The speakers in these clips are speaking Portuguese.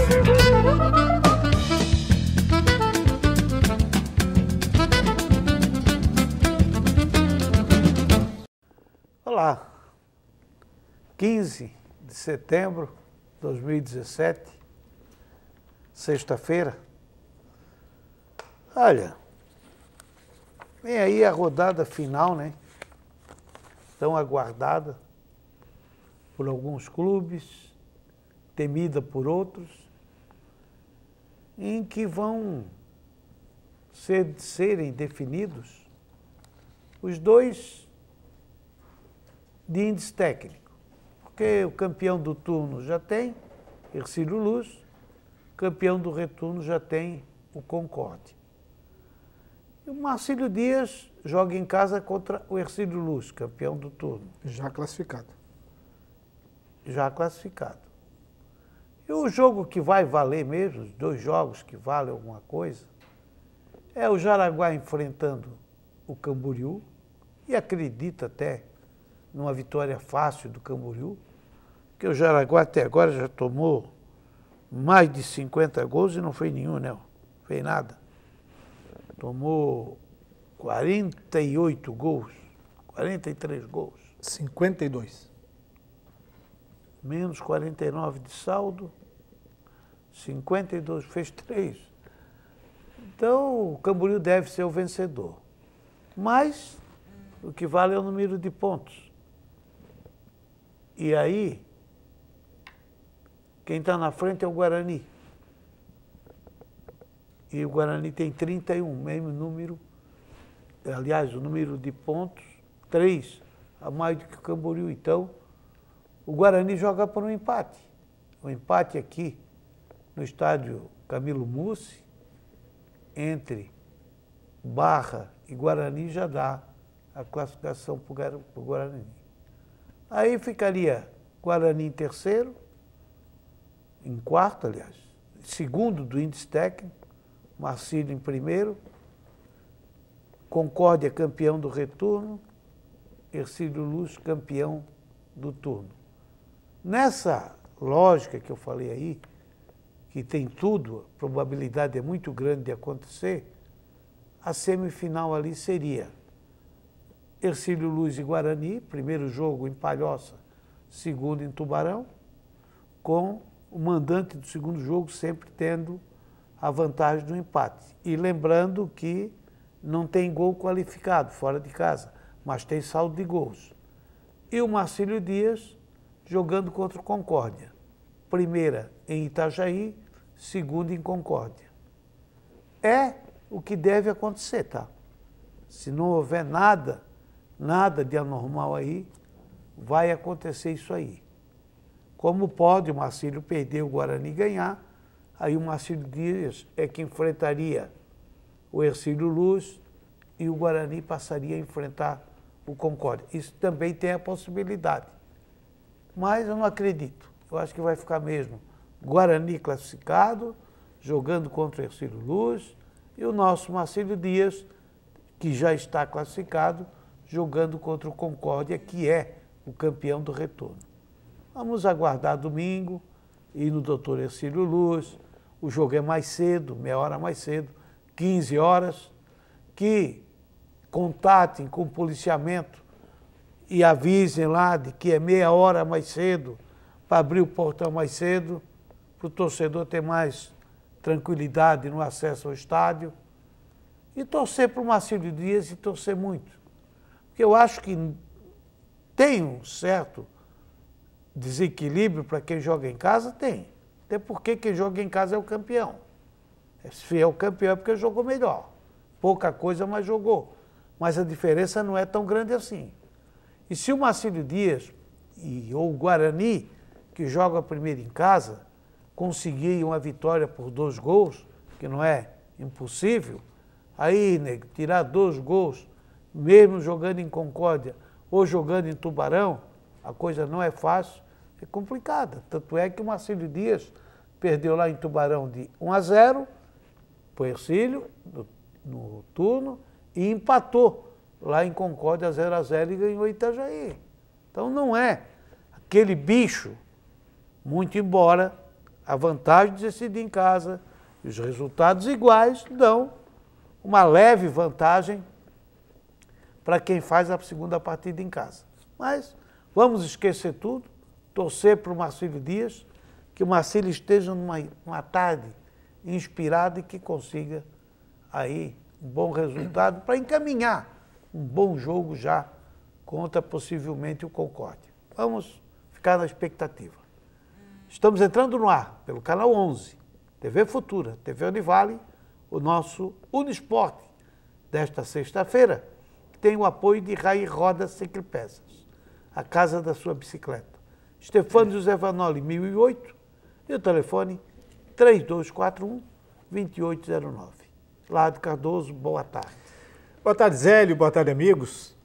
Olá, 15 de setembro de 2017, sexta-feira. Olha, vem aí a rodada final, né? Tão aguardada por alguns clubes, temida por outros, em que vão serem definidos os dois de índice técnico, porque o campeão do turno já tem Hercílio Luz, o campeão do retorno já tem o Concórdia. E o Marcílio Dias joga em casa contra o Hercílio Luz, campeão do turno. Já classificado. Já classificado. E o jogo que vai valer mesmo, os dois jogos que valem alguma coisa, é o Jaraguá enfrentando o Camboriú, e acredita até numa vitória fácil do Camboriú, porque o Jaraguá até agora já tomou mais de 50 gols e não fez nenhum, não. Fez nada. Tomou 48 gols, 43 gols. 52. Menos 49 de saldo, 52, fez 3. Então o Camboriú deve ser o vencedor. Mas o que vale é o número de pontos. E aí, quem está na frente é o Guarani. E o Guarani tem 31, mesmo número, aliás, o número de pontos, 3 a mais do que o Camboriú. Então, o Guarani joga por um empate. O empate aqui, no estádio Camilo Mussi, entre Barra e Guarani, já dá a classificação para o Guarani. Aí ficaria Guarani em terceiro, em quarto, aliás, segundo do índice técnico, Marcílio em primeiro, Concórdia campeão do retorno, Hercílio Luz campeão do turno. Nessa lógica que eu falei aí, que tem tudo, a probabilidade é muito grande de acontecer, a semifinal ali seria Hercílio Luz e Guarani, primeiro jogo em Palhoça, segundo em Tubarão, com o mandante do segundo jogo sempre tendo a vantagem do empate. E lembrando que não tem gol qualificado fora de casa, mas tem saldo de gols. E o Marcílio Dias jogando contra o Concórdia. Primeira em Itajaí, segunda em Concórdia. É o que deve acontecer, tá? Se não houver nada de anormal aí, vai acontecer isso aí. Como pode o Marcílio perder o Guarani e ganhar, aí o Marcílio Dias é que enfrentaria o Hercílio Luz e o Guarani passaria a enfrentar o Concórdia. Isso também tem a possibilidade. Mas eu não acredito. Eu acho que vai ficar mesmo Guarani classificado, jogando contra o Hercílio Luz, e o nosso Marcílio Dias, que já está classificado, jogando contra o Concórdia, que é o campeão do retorno. Vamos aguardar domingo, ir no Dr. Hercílio Luz. O jogo é mais cedo, meia hora mais cedo, 15 horas, que contatem com o policiamento e avisem lá de que é meia hora mais cedo, para abrir o portão mais cedo, para o torcedor ter mais tranquilidade no acesso ao estádio. E torcer para o Marcílio Dias e torcer muito. Porque eu acho que tem um certo desequilíbrio para quem joga em casa, tem. Até porque quem joga em casa é o campeão. Se é o campeão é porque jogou melhor. Pouca coisa, mas jogou. Mas a diferença não é tão grande assim. E se o Marcílio Dias ou o Guarani, que joga primeiro em casa, conseguir uma vitória por 2 gols, que não é impossível, aí, nego, tirar 2 gols, mesmo jogando em Concórdia ou jogando em Tubarão, a coisa não é fácil, é complicada. Tanto é que o Marcílio Dias perdeu lá em Tubarão de 1-0 para o Hercílio, no turno, e empatou lá em Concórdia 0-0 e ganhou Itajaí. Então não é aquele bicho, muito embora a vantagem de decidir em casa. E os resultados iguais dão uma leve vantagem para quem faz a segunda partida em casa. Mas vamos esquecer tudo, torcer para o Marcílio Dias, que o Marcílio esteja numa tarde inspirado e que consiga aí um bom resultado para encaminhar um bom jogo já contra possivelmente o Concórdia. Vamos ficar na expectativa. Estamos entrando no ar pelo canal 11, TV Futura, TV Univale, o nosso Unisporte desta sexta-feira, que tem o apoio de Rai Rodas Ciclopeças, a casa da sua bicicleta. Stefano José Vanoli, 1008, e o telefone 3241-2809. Lado Cardoso, boa tarde. Boa tarde, Zélio. Boa tarde, amigos.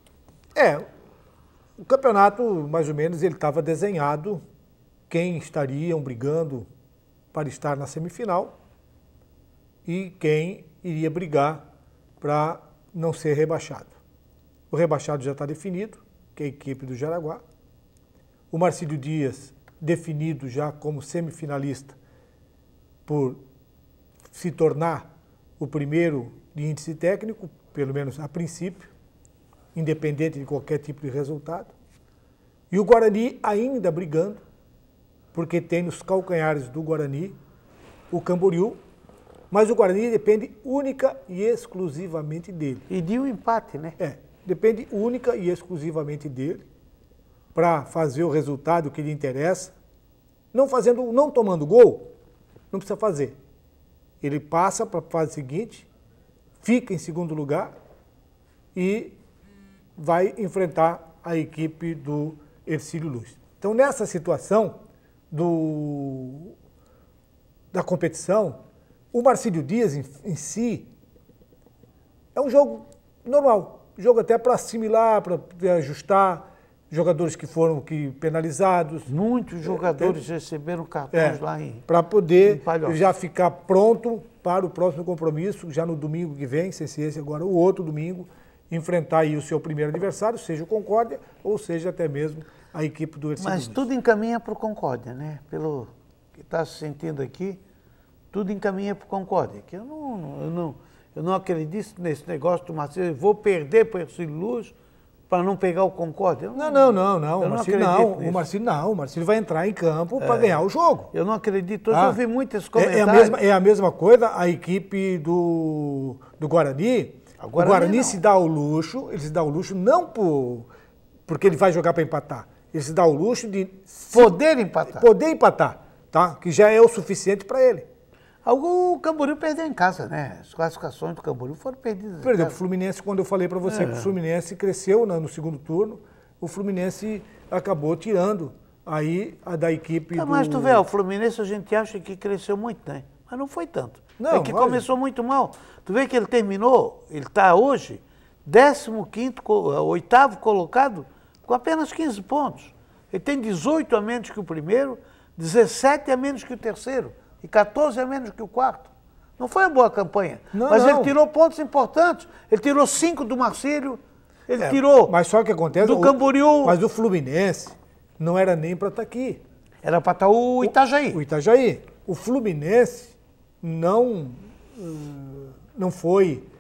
O campeonato, mais ou menos, ele estava desenhado quem estariam brigando para estar na semifinal e quem iria brigar para não ser rebaixado. O rebaixado já está definido, que é a equipe do Jaraguá. O Marcílio Dias, definido já como semifinalista por se tornar o primeiro de índice técnico, pelo menos a princípio, independente de qualquer tipo de resultado. E o Guarani ainda brigando, porque tem nos calcanhares do Guarani o Camboriú, mas o Guarani depende única e exclusivamente dele. E de um empate, né? Depende única e exclusivamente dele para fazer o resultado que lhe interessa. Não tomando gol, não precisa fazer. Ele passa para a fase seguinte, fica em segundo lugar e vai enfrentar a equipe do Hercílio Luz. Então, nessa situação da competição, o Marcílio Dias em si é um jogo normal, jogo até para assimilar, para ajustar, jogadores que foram penalizados. Muitos jogadores receberam cartões lá para poder já ficar pronto para o próximo compromisso, já no domingo que vem, sem ser esse agora, o outro domingo, enfrentar aí o seu primeiro adversário, seja o Concórdia ou seja até mesmo a equipe do Hercílio Luz. Mas tudo encaminha para o Concórdia, né? Pelo que está se sentindo aqui, tudo encaminha para o Concórdia. Que eu não acredito nesse negócio do Marcílio, vou perder para o Hercílio Luz para não pegar o Concórdia. Não. O Marcílio vai entrar em campo para ganhar o jogo. Eu não acredito. Hoje eu vi muitos comentários. É a mesma coisa a equipe do Guarani. O Guarani se dá o luxo, ele se dá o luxo não porque ele vai jogar para empatar. Ele se dá o luxo de poder empatar, tá? Que já é o suficiente para ele. O Camboriú perdeu em casa, né? As classificações do Camboriú foram perdidas. Perdeu para o Fluminense, quando eu falei para você que o Fluminense cresceu no segundo turno, o Fluminense acabou tirando aí a da equipe Mas tu vê, o Fluminense a gente acha que cresceu muito, né? Mas não foi tanto. Não, começou muito mal. Tu vê que ele terminou, ele está hoje 8º colocado com apenas 15 pontos. Ele tem 18 a menos que o primeiro, 17 a menos que o terceiro e 14 a menos que o quarto. Não foi uma boa campanha, mas ele tirou pontos importantes. Ele tirou 5 do Marcílio, ele tirou mas só que acontece, do Camboriú. Mas o Fluminense não era nem para estar aqui. Era para estar o Itajaí. O Itajaí. O Fluminense não foi...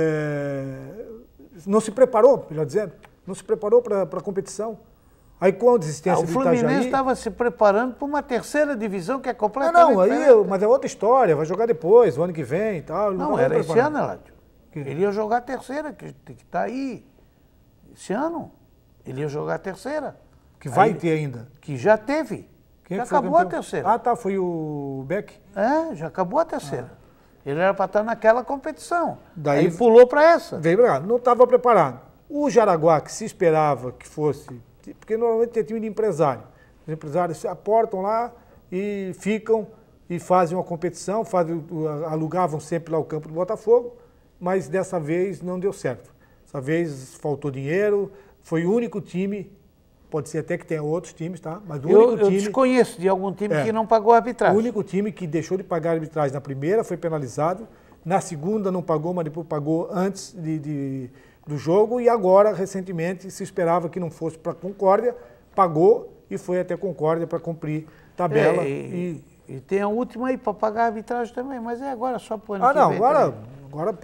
não se preparou, melhor dizendo, não se preparou para a competição. Aí com a desistência do Itajaí... O Fluminense estava se preparando para uma terceira divisão que é completamente diferente. Mas é outra história, vai jogar depois, o ano que vem e tal. Não, era esse ano, Eládio. Ele ia jogar a terceira, que está aí. Esse ano, ele ia jogar a terceira. Que vai ter ainda. Que já teve. Já acabou a terceira. Foi o Beck? Já acabou a terceira. Ele era para estar naquela competição. Daí ele pulou para essa. Veio pra cá, não estava preparado. O Jaraguá, que se esperava que fosse... Porque normalmente tem time de empresário. Os empresários se aportam lá e ficam e fazem uma competição, alugavam sempre lá o campo do Botafogo, mas dessa vez não deu certo. Dessa vez faltou dinheiro, foi o único time, pode ser até que tenha outros times, tá? Mas o único time... Eu desconheço de algum time que não pagou a arbitragem. O único time que deixou de pagar a arbitragem na primeira foi penalizado, na segunda não pagou, mas depois pagou antes do jogo, e agora, recentemente, se esperava que não fosse para Concórdia, pagou e foi até Concórdia para cumprir tabela. E tem a última aí para pagar a arbitragem também, mas é agora só para o ano Ah, que não, vem agora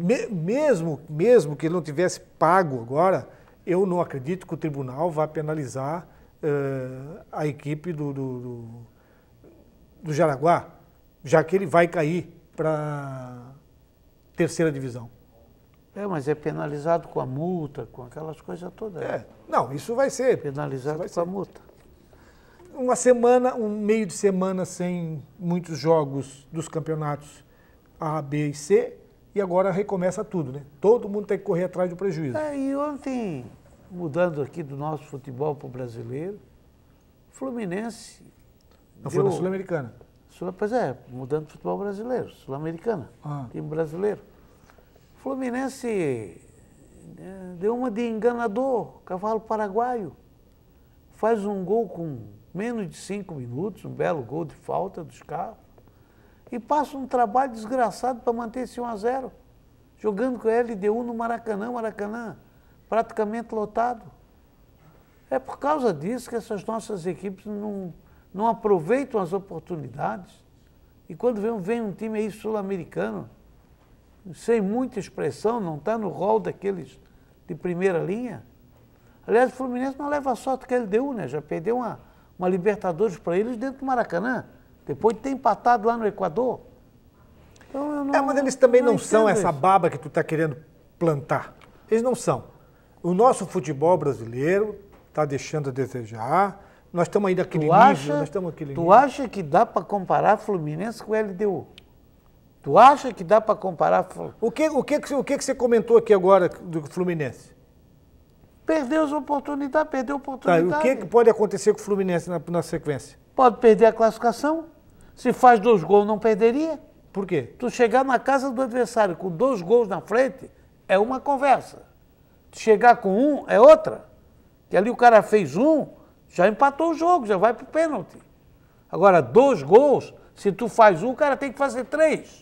mesmo que ele não tivesse pago agora, eu não acredito que o tribunal vá penalizar a equipe do Jaraguá, já que ele vai cair para terceira divisão. Mas é penalizado com a multa, com aquelas coisas todas. Não, isso vai ser. Penalizado com a multa. Uma semana, um meio de semana sem muitos jogos dos campeonatos A, B e C, e agora recomeça tudo, né? Todo mundo tem que correr atrás do prejuízo. E ontem, mudando aqui do nosso futebol para o brasileiro, Fluminense... Não foi na Sul-Americana? Pois é, mudando do futebol brasileiro, Sul-Americana, time brasileiro. Fluminense deu uma de enganador, cavalo paraguaio. Faz um gol com menos de 5 minutos, um belo gol de falta dos carros, e passa um trabalho desgraçado para manter esse 1-0, jogando com a LDU no Maracanã praticamente lotado. É por causa disso que essas nossas equipes não aproveitam as oportunidades. E quando vem um time aí sul-americano, sem muita expressão, não está no rol daqueles de primeira linha. Aliás, o Fluminense não leva a sorte que ele deu, né? Já perdeu uma Libertadores para eles dentro do Maracanã, depois de ter empatado lá no Equador. Então, mas eles também não são essa baba que tu está querendo plantar. Eles não são. O nosso futebol brasileiro está deixando a desejar. Nós estamos aí naquele nível. Tu acha que dá para comparar Fluminense com o LDU? Tu acha que dá para comparar... O que você comentou aqui agora do Fluminense? Perdeu as oportunidades, perdeu a oportunidade. Tá, o que pode acontecer com o Fluminense na sequência? Pode perder a classificação. Se faz 2 gols, não perderia. Por quê? Tu chegar na casa do adversário com 2 gols na frente, é uma conversa. Tu chegar com 1, é outra. Que ali o cara fez 1, já empatou o jogo, já vai pro pênalti. Agora, 2 gols, se tu faz 1, o cara tem que fazer 3.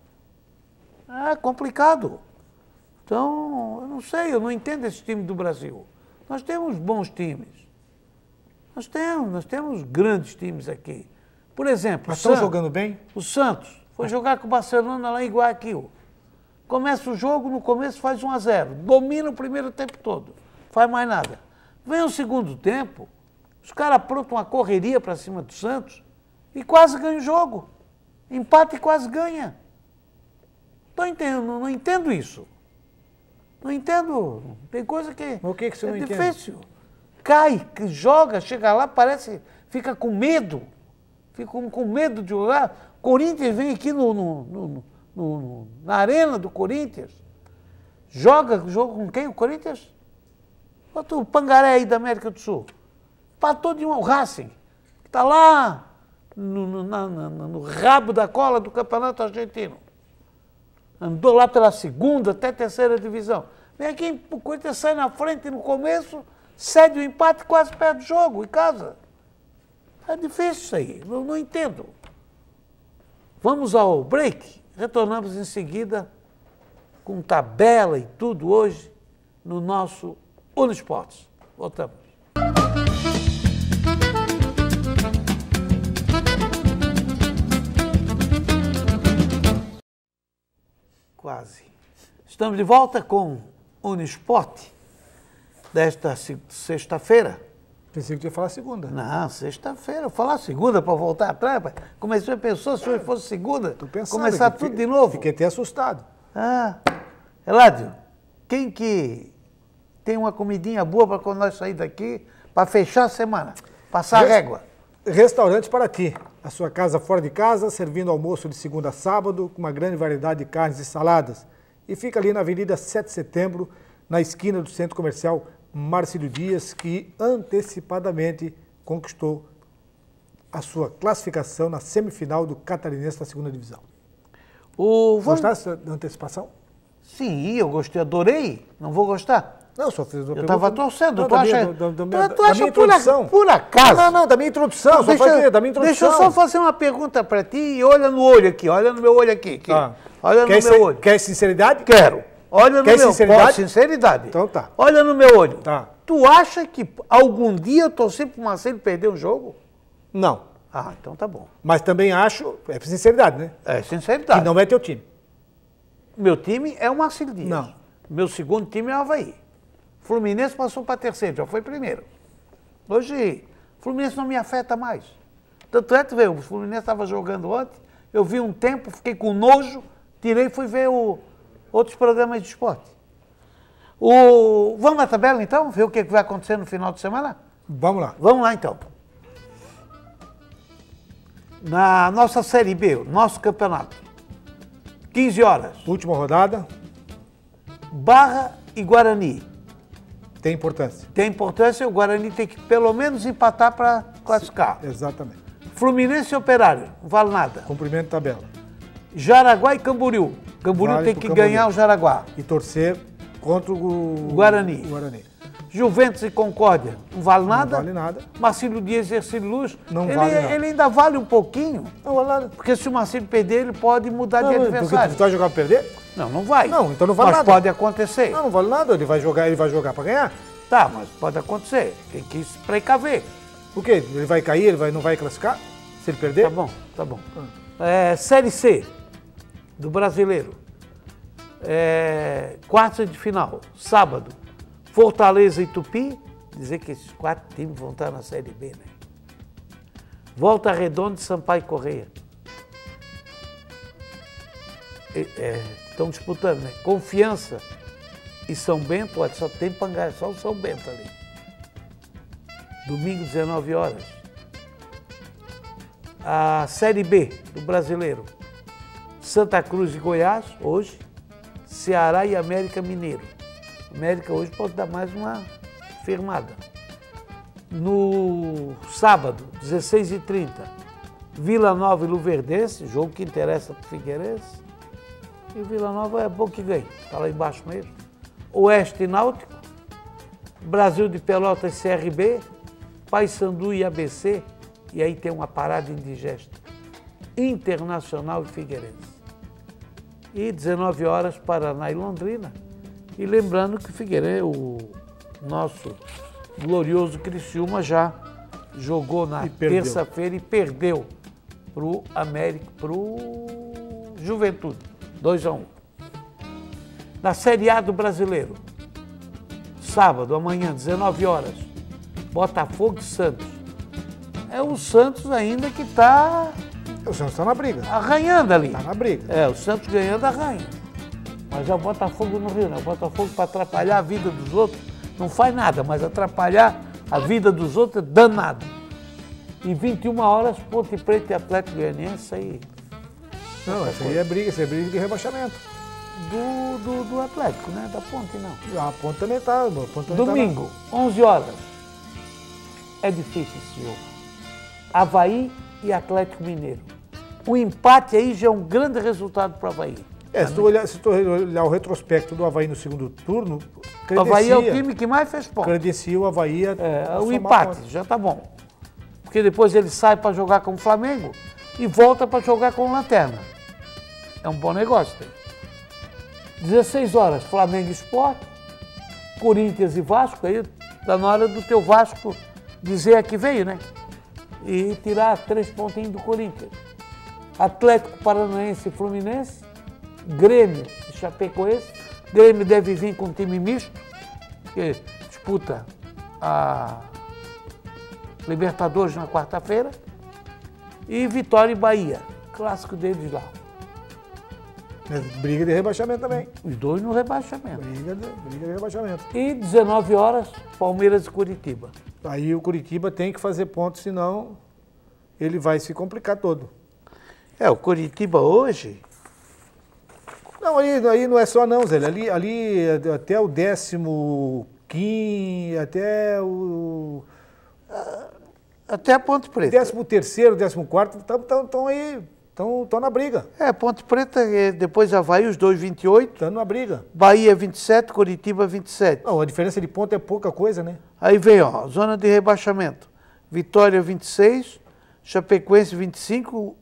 É complicado. Então, eu não sei, eu não entendo esse time do Brasil. Nós temos bons times. Nós temos grandes times aqui. Por exemplo, mas estão jogando bem? O Santos foi jogar com o Barcelona lá em Guayaquil. Começa o jogo, no começo faz 1-0. Domina o primeiro tempo todo. Faz mais nada. Vem o segundo tempo, os caras aprontam uma correria para cima do Santos e quase ganha o jogo. Empata e quase ganha. Não entendo isso. Não entendo. Tem coisa que o que você não entende? É difícil. Cai, joga, chega lá, fica com medo. Fica com medo de jogar. Corinthians vem aqui na arena do Corinthians. Joga com quem? O Corinthians? O Pangaré aí da América do Sul. Empatou de o Racing, que está lá no rabo da cola do Campeonato Argentino. Andou lá pela segunda até terceira divisão. Vem aqui, o Corinthians sai na frente no começo, cede o empate e quase perde o jogo em casa. É difícil isso aí, não entendo. Vamos ao break, retornamos em seguida com tabela e tudo hoje no nosso Unesportes. Voltamos. Quase. Estamos de volta com Unesporte desta sexta-feira. Pensei que ia falar segunda. Não, sexta-feira. Eu falar segunda para voltar atrás. Comecei a pensar se hoje fosse segunda. Tô pensando, começar tudo de novo. Fiquei até assustado. Eládio, quem que tem uma comidinha boa para quando nós sair daqui, para fechar a semana? Passar a régua. Restaurante Paraty. A sua casa fora de casa, servindo almoço de segunda a sábado, com uma grande variedade de carnes e saladas. E fica ali na Avenida 7 de Setembro, na esquina do Centro Comercial Marcílio Dias, que antecipadamente conquistou a sua classificação na semifinal do Catarinense da segunda divisão. Gostaste da antecipação? Sim, eu gostei, adorei. Não vou gostar? Não, só fiz uma pergunta. Eu estava torcendo. Tu acha por acaso? Não, da minha introdução. Deixa eu só fazer uma pergunta para ti e olha no olho aqui, olha no meu olho aqui. Olha no meu olho. Quer sinceridade? Quero. Olha no meu olho. Sinceridade? Então tá. Olha no meu olho. Tá. Tu acha que algum dia eu torci pro Marcelo perder um jogo? Não. Ah, então tá bom. Mas também acho, é sinceridade, né? É sinceridade. Que não é teu time. Meu time é o Marcílio Dias. Não. Meu segundo time é o Avaí. Fluminense passou para terceiro, já foi primeiro. Hoje, o Fluminense não me afeta mais. Tanto é que o Fluminense estava jogando ontem, eu vi um tempo, fiquei com nojo, tirei e fui ver outros programas de esporte. Vamos na tabela então, ver o que vai acontecer no final de semana? Vamos lá. Vamos lá então. Na nossa Série B, nosso campeonato, 15 horas, Última rodada, Barra e Guarani. tem importância. Tem importância, o Guarani tem que pelo menos empatar para classificar. Exatamente. Fluminense e Operário, não vale nada. Cumprimento de tabela. Jaraguá e Camboriú. Camboriú Vale tem pro que Camboriú. ganhar o Jaraguá. E torcer contra o Guarani. Guarani. Juventus e Concórdia, não vale nada. Não vale nada. Marcílio Dias e Ercílio Luz, Não ele, vale nada. ele ainda vale um pouquinho, Não vale nada. porque se o Marcílio perder, ele pode mudar de Porque adversário. tu vai jogar pra perder? Não vai. Não, então não vale mas nada. pode acontecer. Não vale nada. Ele vai jogar para ganhar. Tá, mas pode acontecer. Tem que se precaver. O quê? Ele vai cair, não vai classificar? Se ele perder? Tá bom, tá bom. Série C do Brasileiro. Quartas de final, sábado, Fortaleza e Tupi. Dizer que esses 4 times vão estar na Série B, né? Volta Redonda e Sampaio Correia. Estão disputando, né? Confiança e São Bento, só tem Pangaré, só o São Bento ali. Domingo, 19 horas. A Série B do Brasileiro. Santa Cruz e Goiás, hoje. Ceará e América Mineiro. América hoje pode dar mais uma firmada. No sábado, 16h30, Vila Nova e Luverdense, jogo que interessa para o Figueirense. E o Vila Nova é bom que ganhe, está lá embaixo mesmo. Oeste e Náutico, Brasil de Pelotas e CRB, Paysandu e ABC, e aí tem uma parada indigesta. Internacional e Figueirense. E 19 horas, Paraná e Londrina. E lembrando que o Figueirense, o nosso glorioso Criciúma, já jogou na terça-feira e perdeu para o América, para o Juventude, 2-1. Na Série A do Brasileiro, sábado, amanhã, 19 horas, Botafogo e Santos. É o Santos ainda que está... O Santos está na briga. arranhando ali. Está na briga. O Santos ganhando arranha. Mas é o Botafogo no Rio, né? O Botafogo, para atrapalhar a vida dos outros, não faz nada, mas atrapalhar a vida dos outros é danado. E 21 horas, Ponte Preta e Atlético Goianiense aí. Não, isso aí é briga de rebaixamento. Do Atlético, né? Da Ponte, não. A Ponte também está. Domingo, 11 horas. É difícil esse jogo. Avaí e Atlético Mineiro. O empate aí já é um grande resultado para o Avaí. Se tu olhar o retrospecto do Avaí no segundo turno, o Avaí é o time que mais fez pontos. Credencia o Avaí o empate, pontos. Já tá bom. Porque depois ele sai para jogar com o Flamengo e volta para jogar com o Lanterna. É um bom negócio. 16 horas, Flamengo e Sport, Corinthians e Vasco, aí tá na hora do teu Vasco dizer a que veio, né? E tirar 3 pontinhos do Corinthians. Atlético Paranaense e Fluminense, Grêmio e Chapecoense. Grêmio deve vir com um time misto, que disputa a Libertadores na quarta-feira. E Vitória e Bahia, clássico deles lá. Briga de rebaixamento também. Os dois no rebaixamento. Briga de rebaixamento. E 19 horas, Palmeiras e Curitiba. Aí o Curitiba tem que fazer pontos, senão ele vai se complicar todo. O Curitiba hoje... Não, aí não é só não, Zé. Ali até o 15º, até o... Até a Ponte Preta. 13º, 14º, estão aí, estão na briga. Ponte Preta, depois Avaí, os dois 28. Estão na briga. Bahia 27, Curitiba 27. Não, a diferença de ponto é pouca coisa, né? Aí vem, zona de rebaixamento. Vitória 26, Chapecoense 25,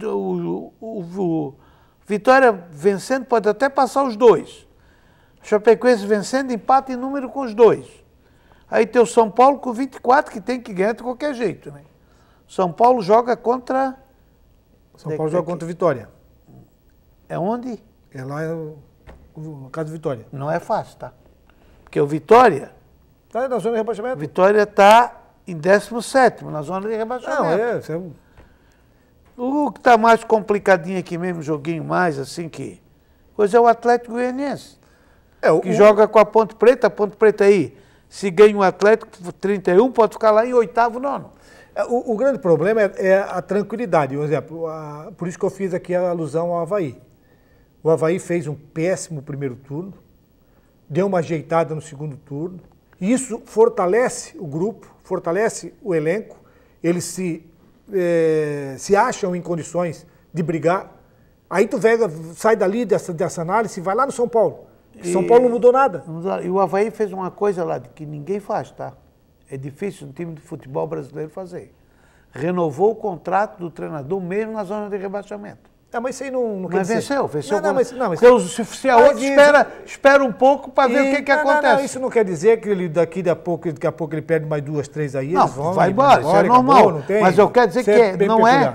Vitória vencendo pode até passar os dois. Chapecoense vencendo, empate em número com os dois. Aí tem o São Paulo com 24, que tem que ganhar de qualquer jeito, né? São Paulo joga contra... São Paulo joga contra o Vitória. É onde? É lá no caso do Vitória. Não é fácil, tá? Porque o Vitória... Está na zona de rebaixamento? Vitória está em 17º, na zona de rebaixamento. Não, O que está mais complicadinho aqui mesmo, joguinho mais, assim que... Coisa é o Atlético Goianiense, que joga com a Ponte Preta aí, se ganha o Atlético 31, pode ficar lá em 8º, 9º. O grande problema é a tranquilidade. Por exemplo, por isso que eu fiz aqui a alusão ao Avaí. O Avaí fez um péssimo primeiro turno, deu uma ajeitada no segundo turno, e isso fortalece o grupo, fortalece o elenco, eles se acham em condições de brigar. Aí tu sai dali dessa análise e vai lá no São Paulo. São Paulo não mudou nada. E o Avaí fez uma coisa lá que ninguém faz, tá? É difícil um time de futebol brasileiro fazer. Renovou o contrato do treinador mesmo na zona de rebaixamento. Mas isso aí não quer dizer. Venceu. Mas se a outro espera um pouco para ver o que acontece. Não, isso não quer dizer que ele daqui a pouco ele perde mais 2, 3 aí. Não, vai embora, isso é normal. Acabou, mas eu quero dizer que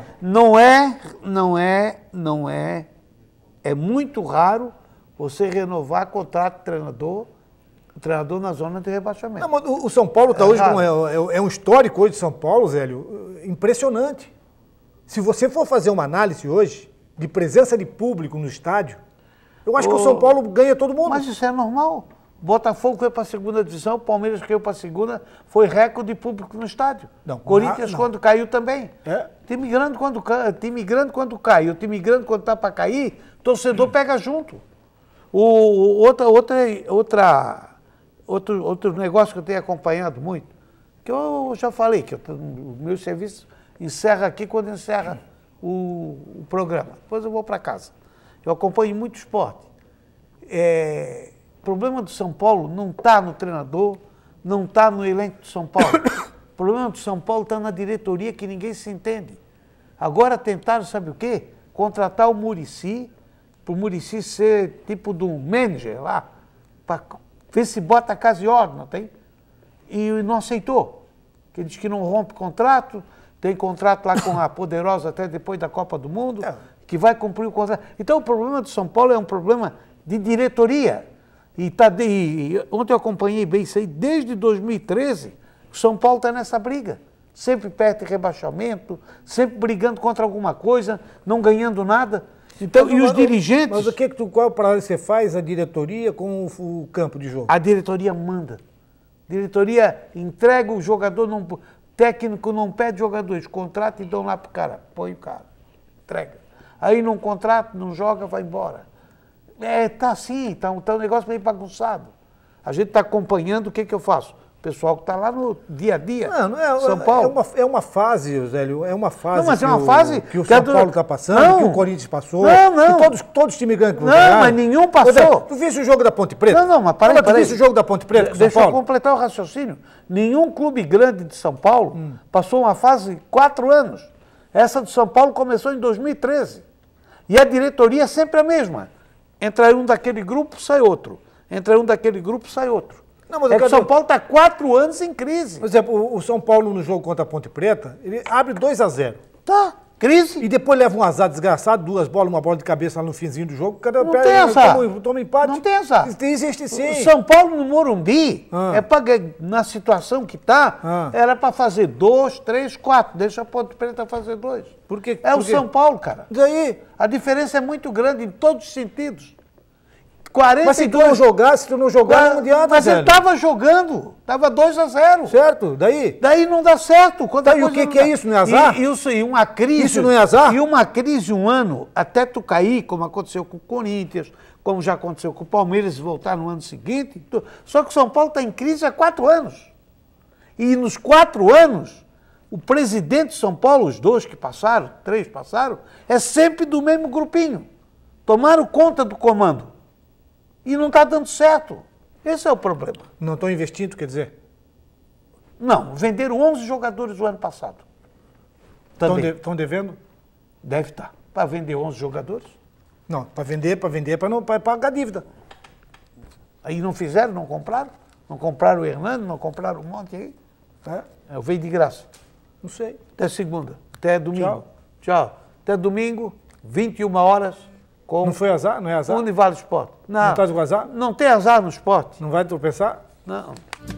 é muito raro você renovar contrato de treinador na zona de rebaixamento. Não, mas o São Paulo está hoje é um histórico hoje de São Paulo, Zélio, impressionante. Se você for fazer uma análise hoje de presença de público no estádio, eu acho que o São Paulo ganha todo mundo. Mas isso é normal. Botafogo foi para a segunda divisão, o Palmeiras caiu para a segunda, foi recorde de público no estádio. Corinthians quando caiu também. Time grande quando cai, o time grande quando está para cair, torcedor pega junto. Outro negócio que eu tenho acompanhado muito, que eu já falei, que o meu serviço encerra aqui quando encerra o programa. Depois eu vou para casa. Eu acompanho muito esporte. O problema do São Paulo não está no treinador, não está no elenco do São Paulo. O problema do São Paulo está na diretoria, que ninguém se entende. Agora tentaram, sabe o quê? Contratar o Muricy, para o Muricy ser tipo de um manager lá, para ver se bota a casa em ordem, não tem? E não aceitou. Porque diz que não rompe contrato, tem contrato lá com a Poderosa até depois da Copa do Mundo, que vai cumprir o contrato. Então o problema do São Paulo é um problema de diretoria. Ontem eu acompanhei bem isso aí, desde 2013, o São Paulo está nessa briga. Sempre perto de rebaixamento, sempre brigando contra alguma coisa, não ganhando nada. Então, e os dirigentes... Mas qual paralelo você faz, a diretoria com o campo de jogo? A diretoria manda. A diretoria entrega o jogador, técnico não pede jogadores, contrata e dão lá pro cara, põe o cara, entrega. Aí não contrata, não joga, vai embora. Tá assim, tá um negócio meio bagunçado. A gente está acompanhando, o que eu faço? O pessoal que está lá no dia a dia, São Paulo. É uma fase, Zélio, mas é uma fase que o São Paulo está passando, que o Corinthians passou, que todos os times grandes vão ganhar. Não, mas nenhum passou. Tu viste o jogo da Ponte Preta? Mas peraí. Tu viste o jogo da Ponte Preta com São Paulo? Deixa eu completar o raciocínio. Nenhum clube grande de São Paulo passou uma fase de 4 anos. Essa do São Paulo começou em 2013. E a diretoria é sempre a mesma. Entra um daquele grupo, sai outro. Entra um daquele grupo, sai outro. O São Paulo está 4 anos em crise. Por exemplo, o São Paulo no jogo contra a Ponte Preta, ele abre 2-0. Tá, crise. E depois leva um azar desgraçado, 2 bolas, uma bola de cabeça lá no finzinho do jogo. Não tem azar. Toma empate. Não tem azar. Existe sim. O São Paulo no Morumbi, na situação que está, era para fazer 2, 3, 4. Deixa a Ponte Preta fazer 2. Por quê? O São Paulo, cara. Daí? A diferença é muito grande em todos os sentidos. 42... Mas se tu não jogar, não adianta, mas ele estava jogando, estava 2-0. Certo, daí? Daí não dá certo. E o que é isso, não é azar? Isso e uma crise. Isso não é azar? E uma crise um ano, até tu cair, como aconteceu com o Corinthians, como já aconteceu com o Palmeiras, e voltar no ano seguinte. Só que o São Paulo está em crise há 4 anos. E nos 4 anos, o presidente de São Paulo, os 2 que passaram, 3 passaram, é sempre do mesmo grupinho. Tomaram conta do comando. E não está dando certo. Esse é o problema. Não estão investindo, quer dizer? Não, venderam 11 jogadores o ano passado. Estão devendo? Deve estar. Para vender 11 jogadores? Não, para vender, para pagar dívida. Aí não fizeram, não compraram? Não compraram o Hernando, não compraram um monte aí? Eu veio de graça. Não sei. Até segunda. Até domingo. Tchau. Tchau. Até domingo, 21 horas, com Não foi azar? Não é azar? Univale Esporte. Não tá com azar? Não tem azar no esporte. Não vai tropeçar? Não.